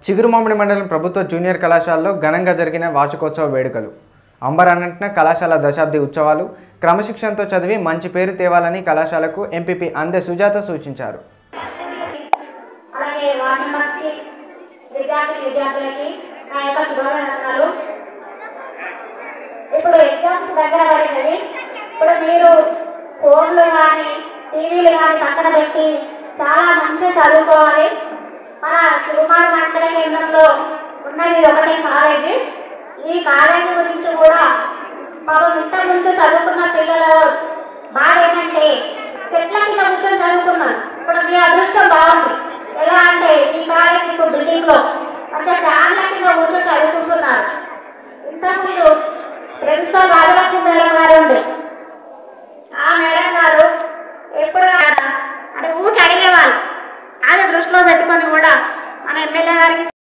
చిగురుమామిడి మండలం ప్రభుత్వ జూనియర్ కళాశాలలో ఘనంగా జరిగిన వార్షికోత్సవ వేడుకలు. అంబరానంటిన కళాశాల దశాబ్ది ఉత్సవాలు. క్రమశిక్షణతో చదివి మంచి పేరు తేవాలని కళాశాలకు ఎంపీపీ అందె సుజాత సూచించారు. ఇప్పుడు ఎగ్జామ్స్ దగ్గర పడినది. ఇప్పుడు మీరు ఫోన్లు కానీ టీవీలు కానీ పక్కన పెట్టి చాలా మంచిగా చదువుకోవాలి. మన చిరుమాడ మండల కేంద్రంలో ఉన్నది ఒకటే కాలేజీ. ఈ కాలేజీ గురించి కూడా పాపం ఇంతకుముందు చదువుకున్న పిల్లలు బాధ ఏంటంటే చెట్ల కింద కూర్చొని చదువుకున్నారు. ఇప్పుడు మీ అదృష్టం బాగుంది. ఎలా అంటే ఈ కాలేజీ ఇప్పుడు బిల్డింగ్లో అంటే ఫ్యాన్ల కింద కూర్చొని చదువుకుంటున్నారు. ఇంతకుముందు ప్రిన్సిపల్ రాజలక్ష్మి మేడం గారు ఉంది. ఆ మేడం గారు ఎప్పుడు అంటే ఊరికి అడిగేవాళ్ళు. అది దృష్టిలో పెట్టుకొని కూడా మన ఎమ్మెల్యే గారికి